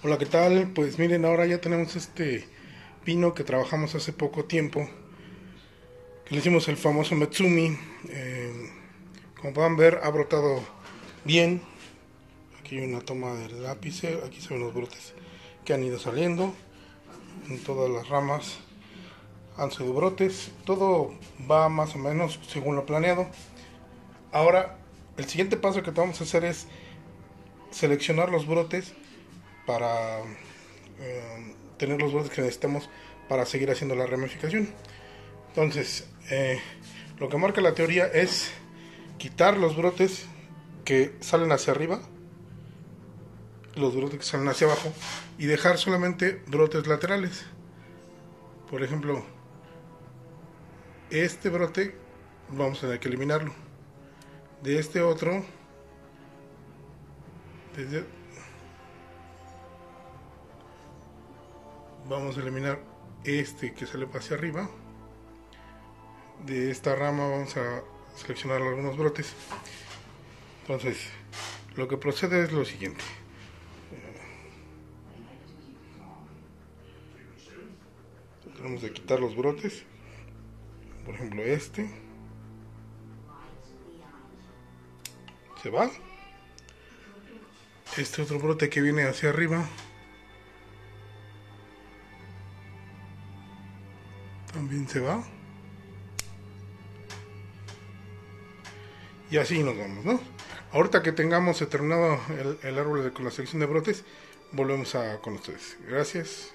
Hola, ¿qué tal? Pues miren, ahora ya tenemos este pino que trabajamos hace poco tiempo, que le hicimos el famoso Metsumi. Como pueden ver, ha brotado bien. Aquí hay una toma del ápice, aquí se ven los brotes que han ido saliendo. En todas las ramas han sido brotes. Todo va más o menos según lo planeado. Ahora, el siguiente paso que vamos a hacer es seleccionar los brotes para tener los brotes que necesitamos para seguir haciendo la ramificación. Entonces, lo que marca la teoría es quitar los brotes que salen hacia arriba, los brotes que salen hacia abajo, y dejar solamente brotes laterales. Por ejemplo, este brote vamos a tener que eliminarlo. De este otro, desde, vamos a eliminar este que sale hacia arriba. De esta rama vamos a seleccionar algunos brotes. Entonces, lo que procede es lo siguiente. Tenemos que quitar los brotes. Por ejemplo, este se va. Este otro brote que viene hacia arriba también se va. Y así nos vamos, ¿no? Ahorita que tengamos terminado el árbol con la selección de brotes, volvemos con ustedes. Gracias.